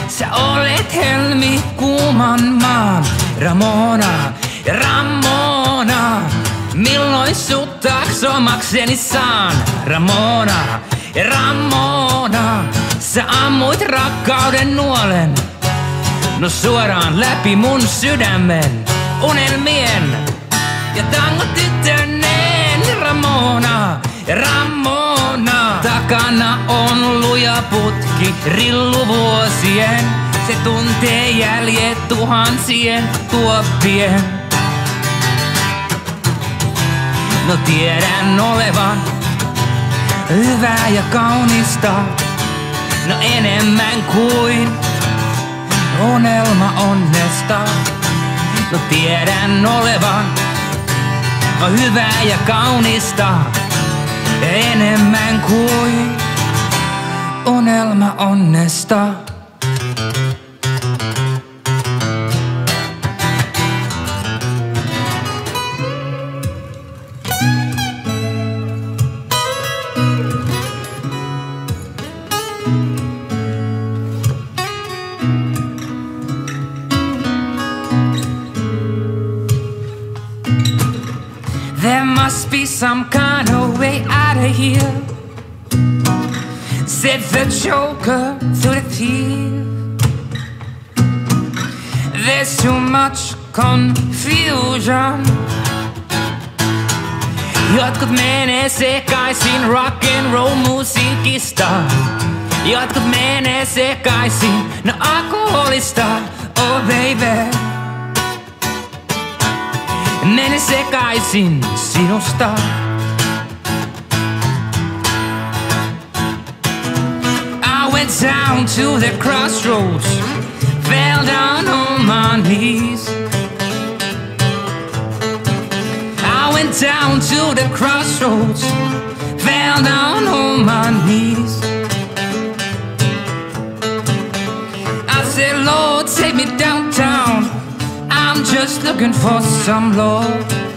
Sä olet helmi kuuman maan Ramona ja Ramona. Milloin sut taksomakseni saan Ramona ja Ramona. Sä ammuit rakkauden nuolen, no suoraan läpi mun sydämen. Unelmien ja tangotyttöneen Ramona ja Ramona. Takana on luja putki rilluvuosien. Se tuntee jäljet tuhansien tuoppien. No tiedän olevan hyvää ja kaunista, no enemmän kuin unelma onnesta. No tiedän olevan hyvää ja kaunista, enemmän kuin unelma onnesta. There must be some kind of way out of here, said the joker through the thief. There's too much confusion. Jotkut menee sekaisin rock and roll musiikista. Jotkut menee sekaisin, no alkoholista. Oh baby, mene sekaisin sinusta. I went down to the crossroads, fell down on my knees. I went down to the crossroads, fell down on my knees. I said, Lord, take me downtown. I'm just looking for some love.